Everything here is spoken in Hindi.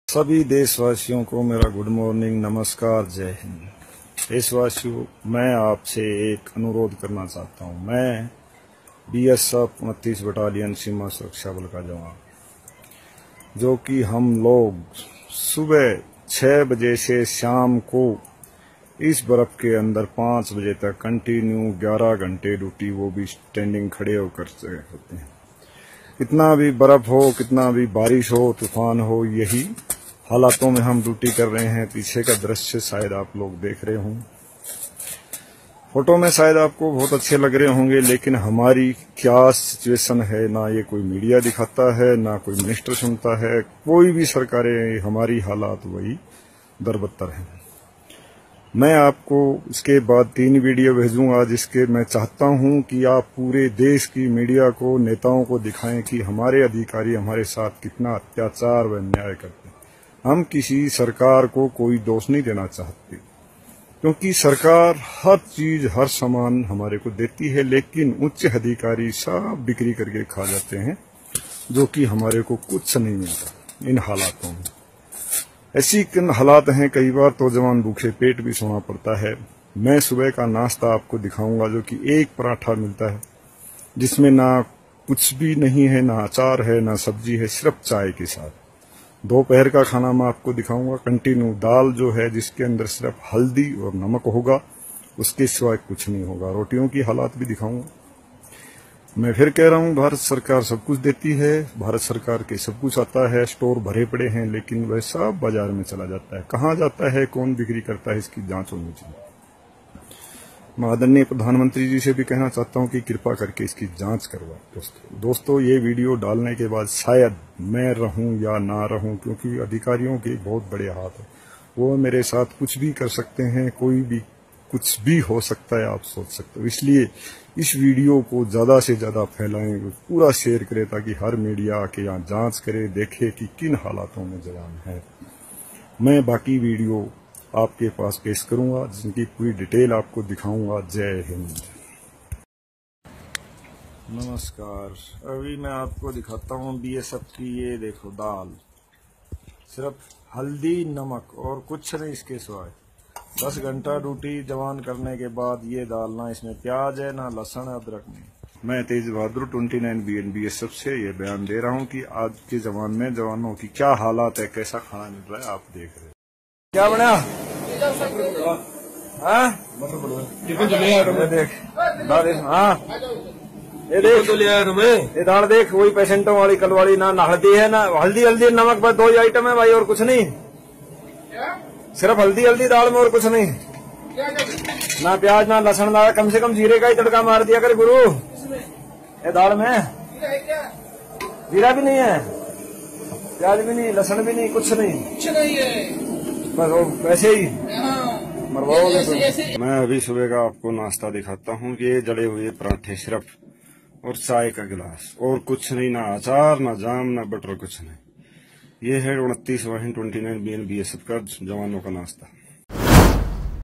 सभी देशवासियों को मेरा गुड मॉर्निंग, नमस्कार, जय हिंद। देशवासियों, मैं आपसे एक अनुरोध करना चाहता हूं। मैं BSF 29 बटालियन सीमा सुरक्षा बल का जवान, जो कि हम लोग सुबह 6 बजे से शाम को इस बर्फ के अंदर 5 बजे तक कंटिन्यू 11 घंटे ड्यूटी, वो भी स्टैंडिंग खड़े होकर होते हैं। कितना भी बर्फ हो, कितना भी बारिश हो, तूफान हो, यही हालातों में हम ड्यूटी कर रहे हैं। पीछे का दृश्य शायद आप लोग देख रहे हों, फोटो में शायद आपको बहुत अच्छे लग रहे होंगे, लेकिन हमारी क्या सिचुएशन है ना ये कोई मीडिया दिखाता है, ना कोई मिनिस्टर सुनता है, कोई भी सरकारें। हमारी हालात वही दरबत्तर हैं। मैं आपको इसके बाद 3 वीडियो भेजूंगा, जिसके मैं चाहता हूं कि आप पूरे देश की मीडिया को, नेताओं को दिखाएं कि हमारे अधिकारी हमारे साथ कितना अत्याचार व अन्याय करते हैं। हम किसी सरकार को कोई दोष नहीं देना चाहते, क्योंकि सरकार हर चीज, हर सामान हमारे को देती है, लेकिन उच्च अधिकारी सब बिक्री करके खा जाते हैं, जो कि हमारे को कुछ नहीं मिलता इन हालातों में। ऐसी हालात हैं, कई बार तो जवान भूखे पेट भी सोना पड़ता है। मैं सुबह का नाश्ता आपको दिखाऊंगा, जो कि एक पराठा मिलता है, जिसमें ना कुछ भी नहीं है, ना अचार है, ना सब्जी है, सिर्फ चाय के साथ। दोपहर का खाना मैं आपको दिखाऊंगा, कंटिन्यू दाल जो है, जिसके अंदर सिर्फ हल्दी और नमक होगा, उसके सिवाय कुछ नहीं होगा। रोटियों की हालात भी दिखाऊंगा। मैं फिर कह रहा हूं, भारत सरकार सब कुछ देती है, भारत सरकार के सब कुछ आता है, स्टोर भरे पड़े हैं, लेकिन वह सब बाजार में चला जाता है। कहाँ जाता है, कौन बिक्री करता है, इसकी जांच होनी चाहिए। मैं आदरणीय प्रधानमंत्री जी से भी कहना चाहता हूं कि कृपा करके इसकी जांच करवाएं। दोस्तों, ये वीडियो डालने के बाद शायद मैं रहूं या ना रहूं, क्योंकि अधिकारियों के बहुत बड़े हाथ हैं। वो मेरे साथ कुछ भी कर सकते हैं, कोई भी कुछ भी हो सकता है, आप सोच सकते हो। इसलिए इस वीडियो को ज्यादा से ज्यादा फैलाएं, पूरा शेयर करें, ताकि हर मीडिया आके यहाँ जांच करे, देखे कि किन हालातों में जवान है। मैं बाकी वीडियो आपके पास पेश करूंगा, जिनकी पूरी डिटेल आपको दिखाऊंगा। जय हिंद, नमस्कार। अभी मैं आपको दिखाता हूँ BSF की, ये देखो दाल, सिर्फ हल्दी, नमक और कुछ नहीं इसके सिवाय। 10 घंटा ड्यूटी जवान करने के बाद ये दाल, ना इसमें प्याज है, ना लहसुन, अदरक नहीं। मैं तेज बहादुर 29 BSF से ये बयान दे रहा हूँ कि आज के जवान में जवानों की क्या हालात है, कैसा खाना मिल रहा है, आप देख रहे हैं। क्या बना? हाँ, देख ये देख तो लिया तुम्हें, ये दाल देख, वही पेशेंटों वाली कल वाली, ना हल्दी है, ना हल्दी नमक, बस 2 ही आइटम है भाई, और कुछ नहीं। सिर्फ हल्दी दाल में, और कुछ नहीं, ना प्याज, ना लहसुन, ना कम से कम जीरे का ही तड़का मार दिया कर गुरु। ये दाल में जीरा भी नहीं है, प्याज भी नहीं, लहसुन भी नहीं, कुछ नहीं है, बस वैसे ही मरवाओगे तो। मैं अभी सुबह का आपको नाश्ता दिखाता हूँ। ये जड़े हुए पराठे सिर्फ, और चाय का गिलास, और कुछ नहीं, ना अचार, ना जाम, ना बटर, कुछ नहीं। ये है 29 BSF का जवानों का नाश्ता।